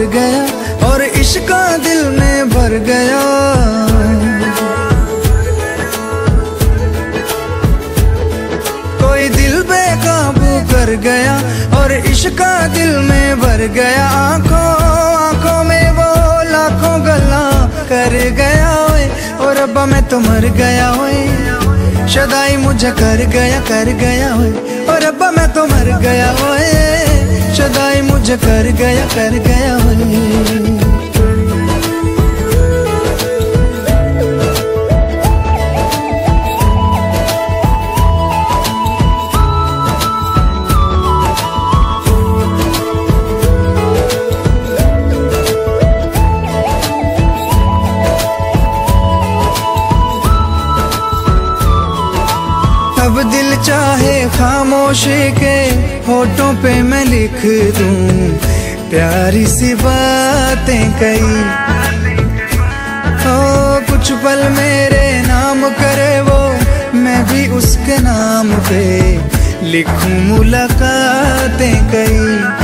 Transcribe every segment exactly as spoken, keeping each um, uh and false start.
गया और इश्क दिल में भर गया। कोई दिल बेकाबू कर गया और इश्क दिल में भर गया। आंखों आंखों में वो लाखों गल्ला कर गया ओए और रब्बा मैं तो मर गया ओए। शदाई मुझे कर गया कर गया ओए और रब्बा मैं तो मर गया ओए। शदाई मुझे कर गया कर गया ओए। अब दिल चाहे खामोशी के होठों पे मैं लिख दूं प्यारी सी बातें कई। ओ कुछ पल मेरे नाम करे वो मैं भी उसके नाम पे लिखूं मुलाकातें कई।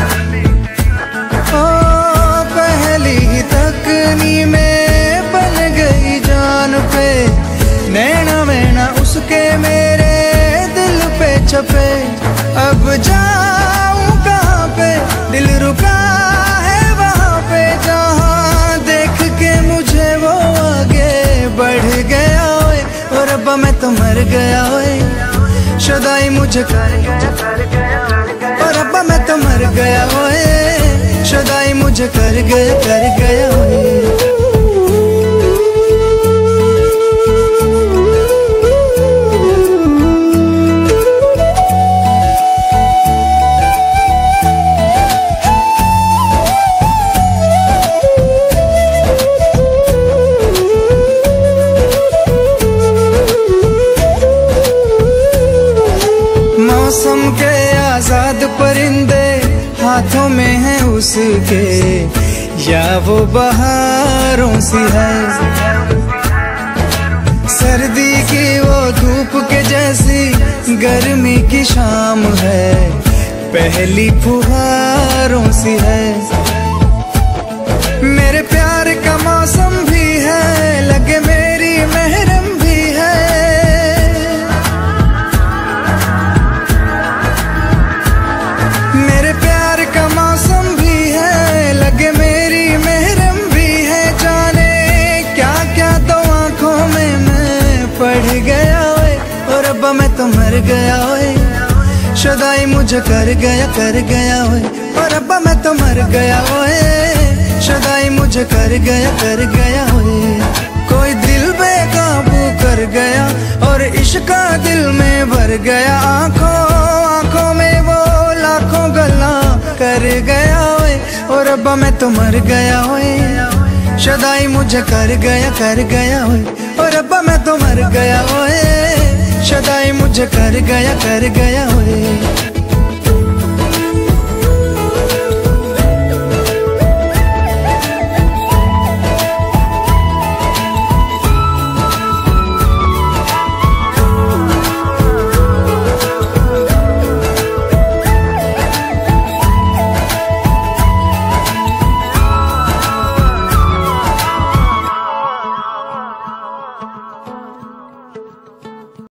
ओ पहली ही तकनी में बन गई जान पे नैना मैना उसके मेरे छपे। अब जाऊं कहाँ पे दिल रुका है वहाँ पे जहाँ देख के मुझे वो आगे बढ़ गया ओए और रब्बा मैं तो मर गया ओए। शदाई मुझे कर गया कर गया और रब्बा मैं तो मर गया ओए। शदाई मुझे कर गया कर गया ओए। मौसम के आजाद परिंदे हाथों में हैं उसके या वो बहारों सी है। सर्दी की वो धूप के जैसी गर्मी की शाम है पहली फुहारों सी है। मेरे प्यार का मौसम भी है लगे मेरी महरम भी है। मेरे प्यार का मौसम भी है लगे मेरी महरम भी है। जाने क्या क्या तो आंखों में मैं पढ़ गया ओए और रब्बा मैं तो मर गया ओए। शदाई मुझे कर गया कर गया ओए और रब्बा मैं तो मर गया ओए। शदाई मुझे कर गया कर गया ओए। कोई दिल बेकाबू कर गया और इश्क दिल में भर गया। आंखों आंखों में वो लाखों गल्ला कर गया ओए और रब्बा मैं तो मर गया ओए। शदाई मुझे कर गया कर गया ओए और रब्बा मैं तो मर गया ओए। शदाई मुझे कर गया कर गया ओए।